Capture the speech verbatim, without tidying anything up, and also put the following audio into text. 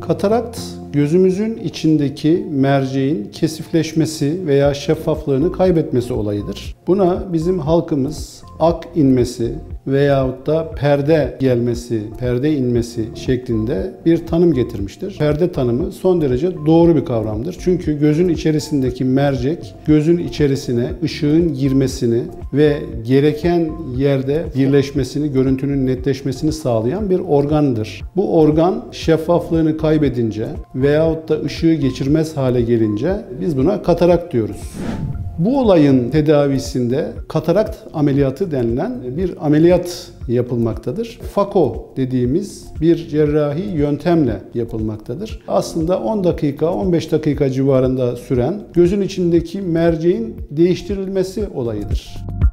Katarakt, gözümüzün içindeki merceğin kesifleşmesi veya şeffaflığını kaybetmesi olayıdır. Buna bizim halkımız ak inmesi veyahut da perde gelmesi, perde inmesi şeklinde bir tanım getirmiştir. Perde tanımı son derece doğru bir kavramdır. Çünkü gözün içerisindeki mercek, gözün içerisine ışığın girmesini ve gereken yerde birleşmesini, görüntünün netleşmesini sağlayan bir organdır. Bu organ şeffaflığını kaybedince veyahut da ışığı geçirmez hale gelince biz buna katarakt diyoruz. Bu olayın tedavisinde katarakt ameliyatı denilen bir ameliyat yapılmaktadır. Fako dediğimiz bir cerrahi yöntemle yapılmaktadır. Aslında on dakika, on beş dakika civarında süren gözün içindeki merceğin değiştirilmesi olayıdır.